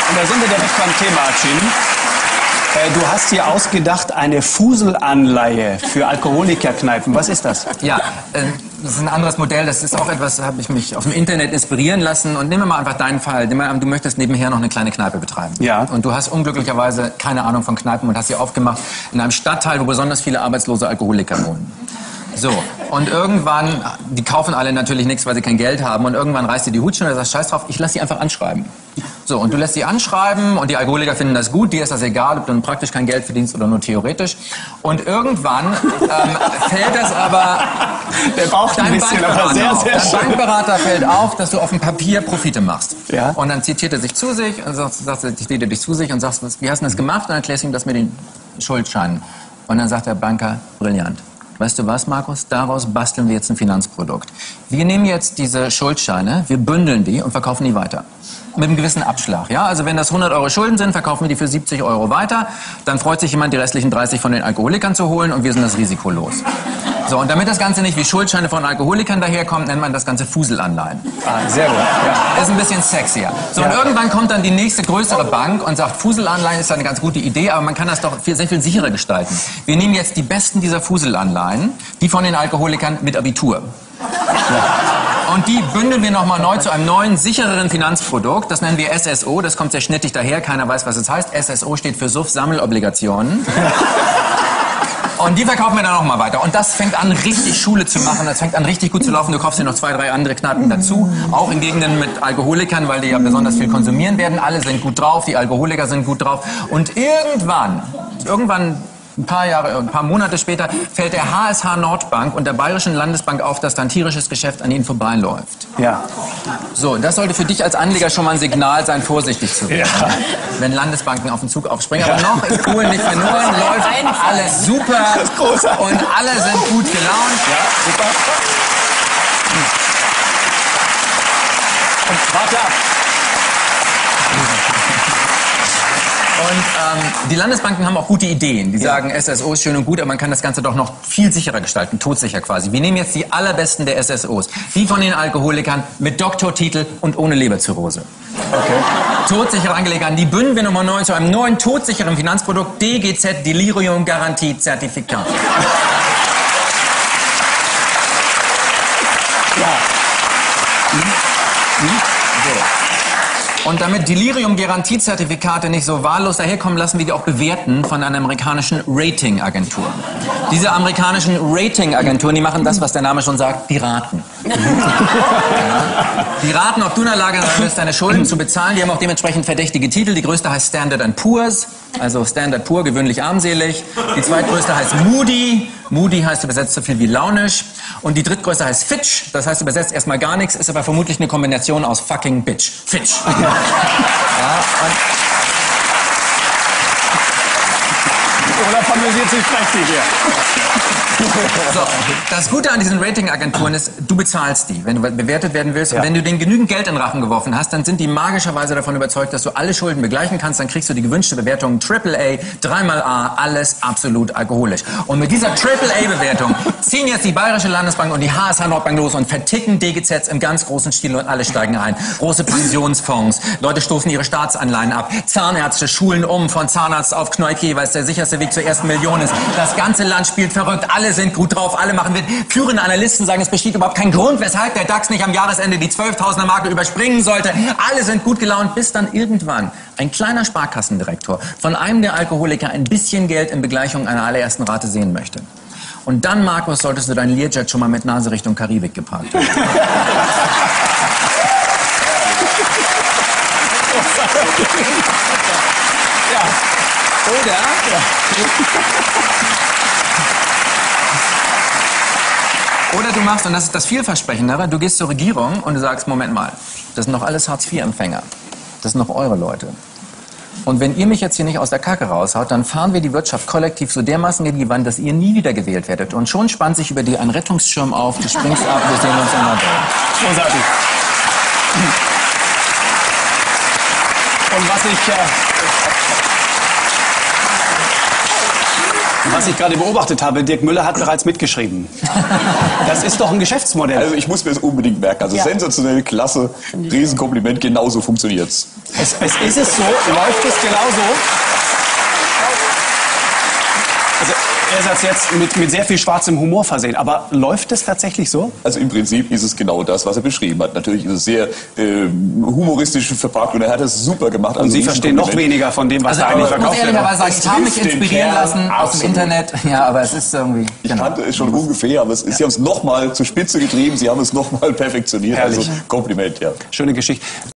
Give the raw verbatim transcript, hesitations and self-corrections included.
Und da sind wir direkt beim Thema, Jim. Du hast dir ausgedacht, eine Fuselanleihe für Alkoholikerkneipen. Was ist das? Ja, äh, das ist ein anderes Modell. Das ist auch etwas, habe ich mich auf dem Internet inspirieren lassen. Und nehmen wir mal einfach deinen Fall. Nehmen wir an, du möchtest nebenher noch eine kleine Kneipe betreiben. Ja. Und du hast unglücklicherweise keine Ahnung von Kneipen und hast sie aufgemacht in einem Stadtteil, wo besonders viele arbeitslose Alkoholiker wohnen. So, und irgendwann, die kaufen alle natürlich nichts, weil sie kein Geld haben. Und irgendwann reißt dir die Hutschnur und sagst, scheiß drauf, ich lass sie einfach anschreiben. So, und du lässt sie anschreiben und die Alkoholiker finden das gut, dir ist das egal, ob du praktisch kein Geld verdienst oder nur theoretisch. Und irgendwann ähm, fällt das aber... Der braucht ein bisschen, aber sehr, sehr Dein schön. Bankberater fällt auf, dass du auf dem Papier Profite machst. Ja. Und dann zitiert er sich zu sich und sagt, sagt er, zitiert er dich zu sich und sagst, was, wie hast du das gemacht? Und dann erklärst du ihm das mit den Schuldscheinen. Und dann sagt der Banker, brillant. Weißt du was, Markus? Daraus basteln wir jetzt ein Finanzprodukt. Wir nehmen jetzt diese Schuldscheine, wir bündeln die und verkaufen die weiter. Mit einem gewissen Abschlag. Ja? Also wenn das hundert Euro Schulden sind, verkaufen wir die für siebzig Euro weiter. Dann freut sich jemand, die restlichen dreißig von den Alkoholikern zu holen und wir sind das Risiko los. So, und damit das Ganze nicht wie Schuldscheine von Alkoholikern daherkommt, nennt man das Ganze Fuselanleihen. Ah, sehr gut. Ja. Ist ein bisschen sexier. So, Ja. und irgendwann kommt dann die nächste größere Bank und sagt, Fuselanleihen ist eine ganz gute Idee, aber man kann das doch viel, sehr viel sicherer gestalten. Wir nehmen jetzt die besten dieser Fuselanleihen, die von den Alkoholikern mit Abitur. Ja. Und die bündeln wir nochmal neu zu einem neuen, sichereren Finanzprodukt. Das nennen wir S S O. Das kommt sehr schnittig daher. Keiner weiß, was es heißt. S S O steht für Suff-Sammelobligationen. Und die verkaufen wir dann noch mal weiter. Und das fängt an, richtig Schule zu machen. Das fängt an, richtig gut zu laufen. Du kaufst dir noch zwei, drei andere Kneipen dazu. Auch in Gegenden mit Alkoholikern, weil die ja besonders viel konsumieren werden. Alle sind gut drauf, die Alkoholiker sind gut drauf. Und irgendwann, irgendwann... Ein paar Jahre, ein paar Monate später fällt der H S H Nordbank und der Bayerischen Landesbank auf, dass da ein tierisches Geschäft an ihnen vorbeiläuft. Ja. So, das sollte für dich als Anleger schon mal ein Signal sein, vorsichtig zu werden, Ja. wenn Landesbanken auf den Zug aufspringen. Aber noch ist Polen nicht verloren, läuft alles super Das ist großartig. und alle sind gut gelaunt. Ja, super. Und warte ab. Und ähm, die Landesbanken haben auch gute Ideen. Die sagen, S S O ist schön und gut, aber man kann das Ganze doch noch viel sicherer gestalten, todsicher quasi. Wir nehmen jetzt die allerbesten der S S Os. Die von den Alkoholikern mit Doktortitel und ohne Leberzirrhose. Okay. Todsichere Angelegten, die bündeln wir nochmal neu zu einem neuen todsicheren Finanzprodukt, D G Z, Delirium Garantie Zertifikat. Ja. So. Und damit Delirium-Garantiezertifikate nicht so wahllos daherkommen, lassen wir die auch bewerten von einer amerikanischen Ratingagentur. Diese amerikanischen Ratingagenturen, die machen das, was der Name schon sagt, die raten. Ja. Die raten, ob du in der Lage sein wirst, deine Schulden zu bezahlen. Die haben auch dementsprechend verdächtige Titel. Die größte heißt Standard and Poor's, also Standard Poor, gewöhnlich armselig. Die zweitgrößte heißt Moody. Moody heißt übersetzt so viel wie launisch. Und die drittgrößte heißt Fitch, das heißt übersetzt erstmal gar nichts, ist aber vermutlich eine Kombination aus fucking bitch. Fitch. Ja, und Olaf amüsiert sich prächtig hier. so, das Gute an diesen Ratingagenturen ist, du bezahlst die, wenn du bewertet werden willst. Ja. Und wenn du denen genügend Geld in den Rachen geworfen hast, dann sind die magischerweise davon überzeugt, dass du alle Schulden begleichen kannst. Dann kriegst du die gewünschte Bewertung Triple A, dreimal A, alles absolut alkoholisch. Und mit dieser Triple A-Bewertung ziehen jetzt die Bayerische Landesbank und die H S H Nordbank los und verticken D G Zs im ganz großen Stil und alle steigen ein. Große Pensionsfonds, Leute stoßen ihre Staatsanleihen ab, Zahnärzte schulen um von Zahnarzt auf Knoiki, weil es der sicherste Weg zur ersten Million ist. Das ganze Land spielt verrückt, alle sind gut drauf, alle machen mit. Führende Analysten sagen, es besteht überhaupt kein Grund, weshalb der DAX nicht am Jahresende die zwölftausender Marke überspringen sollte. Alle sind gut gelaunt, bis dann irgendwann ein kleiner Sparkassendirektor von einem der Alkoholiker ein bisschen Geld in Begleichung einer allerersten Rate sehen möchte. Und dann, Markus, solltest du deinen Learjet schon mal mit Nase Richtung Karibik geparkt haben. Ja. Oder? Ja. Oder du machst, und das ist das Vielversprechendere, du gehst zur Regierung und du sagst, Moment mal, das sind doch alles Hartz vier Empfänger. Das sind doch eure Leute. Und wenn ihr mich jetzt hier nicht aus der Kacke raushaut, dann fahren wir die Wirtschaft kollektiv so dermaßen gegen die Wand, dass ihr nie wieder gewählt werdet. Und schon spannt sich über dir ein Rettungsschirm auf, du springst ab, wir sehen uns in der Welt. Großartig. Und was ich... Äh Was ich gerade beobachtet habe, Dirk Müller hat bereits mitgeschrieben. Das ist doch ein Geschäftsmodell. Also ich muss mir das unbedingt merken. Also Ja. sensationell, klasse, Riesenkompliment, genauso funktioniert's. Es, es ist es so, läuft es genauso. Also, er ist das jetzt mit, mit sehr viel schwarzem Humor versehen. Aber läuft es tatsächlich so? Also im Prinzip ist es genau das, was er beschrieben hat. Natürlich ist es sehr äh, humoristisch verpackt und er hat es super gemacht. Und Also Sie verstehen noch Riesenkompliment. weniger von dem, was Also da eigentlich ich muss verkauft wird. ehrlicherweise sagen, Es ich habe mich trifft den inspirieren Kern lassen aus dem absolut. Internet. Ja, aber es ist irgendwie... Ich Genau. kannte es schon ungefähr, aber es, Sie haben es nochmal zur Spitze getrieben, Sie haben es nochmal perfektioniert. Herrlich. Also Kompliment, ja. Schöne Geschichte.